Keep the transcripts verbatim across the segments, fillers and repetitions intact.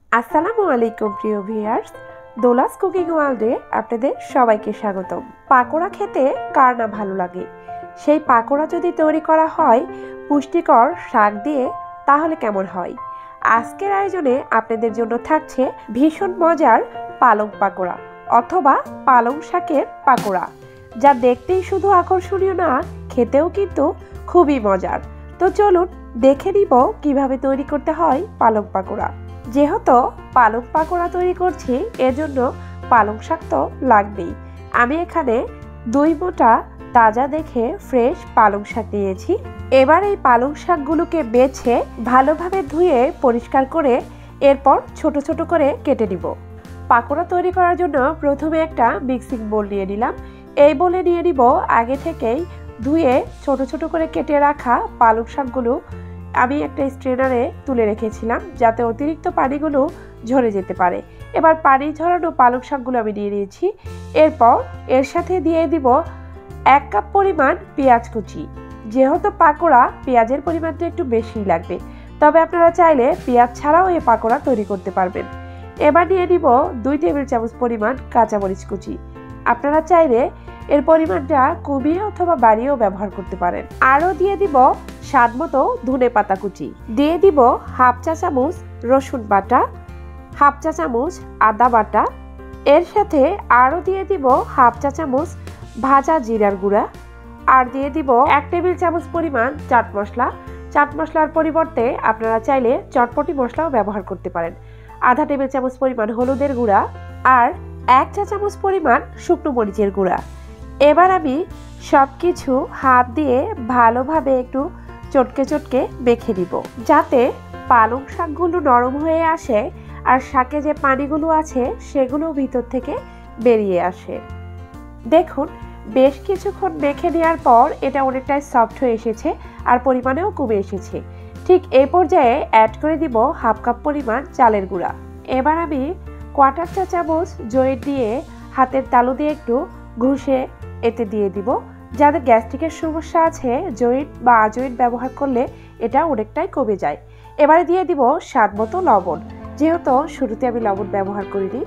আসসালামু আলাইকুম প্রিয় ভিউয়ার্স, দোলাস কুকিং ওয়ার্ল্ডে আপনাদের সবাইকে স্বাগতম। পাকোড়া খেতে কার না ভালো লাগে? সেই পাকোড়া যদি তৈরি করা হয় পুষ্টিকর শাক দিয়ে তাহলে কেমন হয়? আজকের আয়োজনে আপনাদের জন্য থাকছে ভীষণ মজার পালং পাকোড়া অথবা পালং শাকের পাকোড়া, যা দেখতেই শুধু আকর্ষণীয় না, খেতেও কিন্তু খুবই মজার। তো চলুন দেখে নিব কিভাবে তৈরি করতে হয় পালং পাকোড়া। যেহেতু পালং পাকোড়া তৈরি করছি এজন্য পালং শাক তো লাগবেই। আমি এখানে দুই মোটা তাজা দেখে ফ্রেশ পালং শাক নিয়েছি। এবার এই পালং শাকগুলোকে বেছে ভালোভাবে ধুয়ে পরিষ্কার করে এরপর ছোট ছোট করে কেটে নিব। পাকোড়া তৈরি করার জন্য প্রথমে একটা মিক্সিং বোল নিয়ে নিলাম। এই বোলে নিয়ে নিব আগে থেকেই ধুয়ে ছোট ছোট করে কেটে রাখা পালং শাকগুলো। আমি একটা স্ট্রেনারে তুলে রেখেছিলাম যাতে অতিরিক্ত পানিগুলো ঝরে যেতে পারে। এবার পানি ঝরানো পালং শাকগুলো আমি নিয়ে নিয়েছি। এরপর এর সাথে দিয়ে দিব এক কাপ পরিমাণ পেঁয়াজ কুচি। যেহেতু পাকোড়া পেঁয়াজের পরিমাণটা একটু বেশিই লাগবে, তবে আপনারা চাইলে পেঁয়াজ ছাড়াও এই পাকোড়া তৈরি করতে পারবেন। এবার নিয়ে নিব দুই টেবিল চামচ পরিমাণ কাঁচামরিচ কুচি। আপনারা চাইলে এর পরিমাণটা কমিয়ে অথবা বাড়িয়েও ব্যবহার করতে পারেন। আরও দিয়ে দিব স্বাদ মতো ধনে পাতা কুচি, দিয়ে দিব হাফ চা চামচ রসুন বাটা, হাফ চা চামচ আদা বাটা, এর সাথে আরও দিয়ে দিব হাফ চা চামচ ভাজা জিরার গুঁড়া, আর দিয়ে দিব এক টেবিল চামচ পরিমাণ চাট মশলা। চাট মশলার পরিবর্তে আপনারা চাইলে চটপটি মশলাও ব্যবহার করতে পারেন। আধা টেবিল চামচ পরিমাণ হলুদের গুঁড়া আর এক চা চামচ পরিমাণ শুকনো মরিচের গুঁড়া। এবার আমি সব কিছু হাত দিয়ে ভালোভাবে একটু চটকে চটকে মেখে দিব, যাতে পালং শাকগুলো নরম হয়ে আসে আর শাকে যে পানিগুলো আছে সেগুলো ভিতর থেকে বেরিয়ে আসে। দেখুন বেশ কিছুক্ষণ মেখে নেওয়ার পর এটা অনেকটাই সফট হয়ে এসেছে আর পরিমাণেও কমে এসেছে। ঠিক এই পর্যায়ে অ্যাড করে দিব হাফ কাপ পরিমাণ চালের গুঁড়া। এবার আমি কোয়ার্টার চা চামচ জয়িন দিয়ে হাতের তালু দিয়ে একটু ঘষে এতে দিয়ে দিব। যাদের গ্যাস্ট্রিকের সমস্যা আছে জয়িন বা আজয়িন ব্যবহার করলে এটা অনেকটাই কমে যায়। এবারে দিয়ে দিব স্বাদ মতো লবণ, যেহেতু শুরুতে আমি লবণ ব্যবহার করিনি।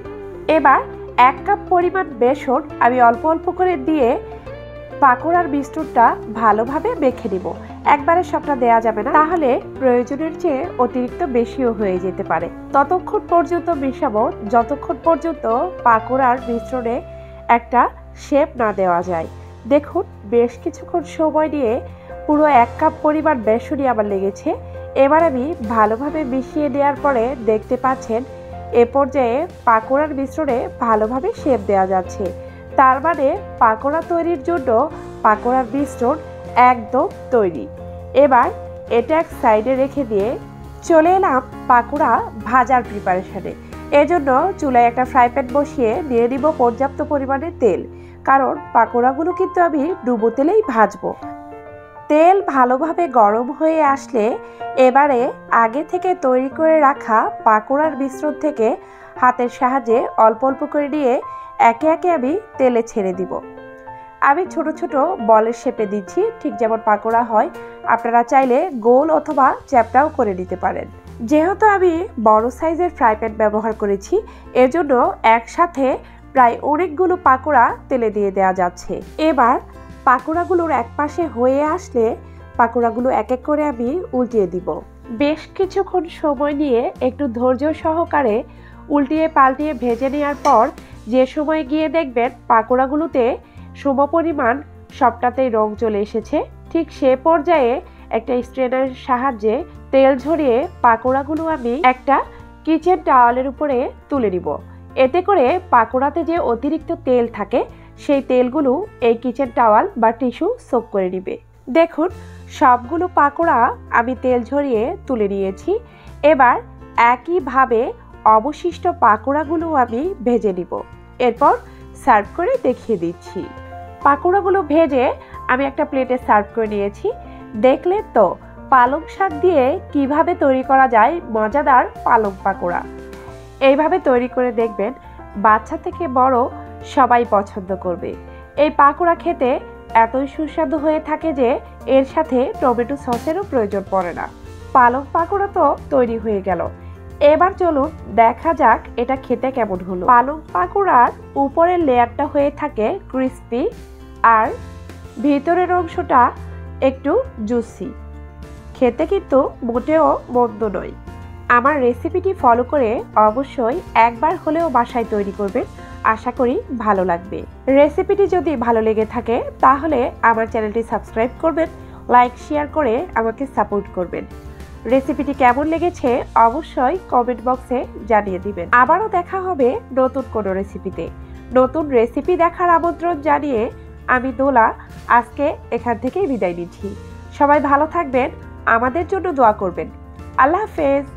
এবার এক কাপ পরিমাণ বেসন আমি অল্প অল্প করে দিয়ে পাকোড়ার মিশ্রণটা ভালোভাবে মেখে নিব। একবারে সবটা দেয়া যাবে না, তাহলে প্রয়োজনের চেয়ে অতিরিক্ত বেশিও হয়ে যেতে পারে। ততক্ষণ পর্যন্ত মেশাবো যতক্ষণ পর্যন্ত পাকোড়ার মিশ্রণে একটা শেপ না দেওয়া যায়। দেখুন বেশ কিছুক্ষণ সময় নিয়ে পুরো এক কাপ পরিমাণ বেসনই আমার লেগেছে। এবার আমি ভালোভাবে মিশিয়ে দেওয়ার পরে দেখতে পাচ্ছেন এ পর্যায়ে পাকোড়ার মিশ্রণে ভালোভাবে শেপ দেওয়া যাচ্ছে। তার মানে পাকোড়া তৈরির জন্য পাকোড়ার মিশ্রণ একদম তৈরি। এবার এটা এক সাইডে রেখে দিয়ে চলে এলাম পাকোড়া ভাজার প্রিপারেশনে। এজন্য চুলায় একটা ফ্রাই প্যান বসিয়ে দিয়ে দিব পর্যাপ্ত পরিমাণে তেল, কারণ পাকোড়াগুলো কিন্তু আমি ডুবো তেলেই ভাজবো। তেল ভালোভাবে গরম হয়ে আসলে এবারে আগে থেকে তৈরি করে রাখা পাকোড়ার মিশ্রণ থেকে হাতের সাহায্যে অল্প অল্প করে নিয়ে একে একে আমি তেলে ছেড়ে দিব। আমি ছোট ছোট বলের শেপে দিচ্ছি, ঠিক যেমন পাকোড়া হয়। আপনারা চাইলে গোল অথবা চ্যাপটাও করে নিতে পারেন। যেহেতু আমি বড় সাইজের ফ্রাই প্যান ব্যবহার করেছি এজন্য একসাথে প্রায় অনেকগুলো পাকোড়া তেলে দিয়ে দেওয়া যাচ্ছে। এবার পাকোড়াগুলোর এক পাশে হয়ে আসলে পাকোড়াগুলো এক এক করে আমি উল্টিয়ে দিব। বেশ কিছুক্ষণ সময় নিয়ে একটু ধৈর্য সহকারে উল্টিয়ে পাল্টিয়ে ভেজে নেওয়ার পর যে সময় গিয়ে দেখবেন পাকোড়াগুলোতে সমপরিমাণ সবটাতেই রং চলে এসেছে, ঠিক সে পর্যায়ে একটা স্ট্রেনারের সাহায্যে তেল ঝরিয়ে পাকোড়াগুলো আমি একটা কিচেন টাওয়ালের উপরে তুলে নিব। এতে করে পাকোড়াতে যে অতিরিক্ত তেল থাকে সেই তেলগুলো এই কিচেন টাওয়াল বা টিস্যু সোক করে নিবে। দেখুন সবগুলো পাকোড়া আমি তেল ঝরিয়ে তুলে নিয়েছি। এবার একইভাবে অবশিষ্ট পাকোড়াগুলো আমি ভেজে নিব। এরপর সার্ভ করে দেখিয়ে দিচ্ছি। পাকোড়াগুলো ভেজে আমি একটা প্লেটে সার্ভ করে নিয়েছি। দেখলে তো পালং শাক দিয়ে কিভাবে তৈরি করা যায় মজাদার পালং পাকোড়া। এইভাবে তৈরি করে দেখবেন বাচ্চা থেকে বড় সবাই পছন্দ করবে। এই পাকোড়া খেতে এতই সুস্বাদু হয়ে থাকে যে এর সাথে টমেটো সসেরও প্রয়োজন পড়ে না। পালং পাকোড়া তো তৈরি হয়ে গেল। এবার চলুন দেখা যাক এটা খেতে কেমন হলো। পালং পাকোড়ার উপরের লেয়ারটা হয়ে থাকে ক্রিস্পি আর ভিতরের অংশটা একটু জুসি। খেতে কিন্তু মোটেও মন্দ নয়। আমার রেসিপিটি ফলো করে অবশ্যই একবার হলেও বাসায় তৈরি করবেন, আশা করি ভালো লাগবে। রেসিপিটি যদি ভালো লেগে থাকে তাহলে আমার চ্যানেলটি সাবস্ক্রাইব করবেন, লাইক শেয়ার করে আমাকে সাপোর্ট করবেন। রেসিপিটি কেমন লেগেছে অবশ্যই কমেন্ট বক্সে জানিয়ে দিবেন। আবারও দেখা হবে নতুন কোনো রেসিপিতে। নতুন রেসিপি দেখার আমন্ত্রণ জানিয়ে আমি দোলা আজকে এখান থেকেই বিদায় নিচ্ছি। সবাই ভালো থাকবেন, আমাদের জন্য দোয়া করবেন। আল্লাহ হাফেজ।